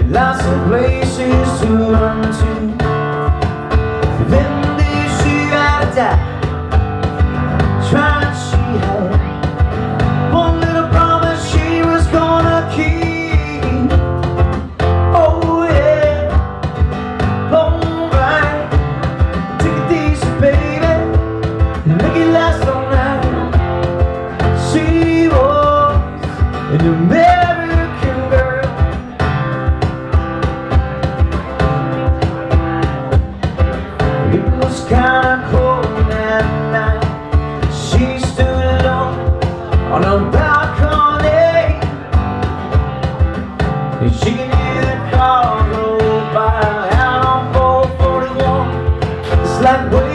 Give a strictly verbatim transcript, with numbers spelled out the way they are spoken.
lots of places to run to. Then did she gotta die, trying she had one little promise she was gonna keep. Oh yeah, alright, take it easy baby, make it last all night. She was an American girl. It was kinda cold that night. She stood alone on a balcony, and she could hear the car go by out on four forty-one. It's like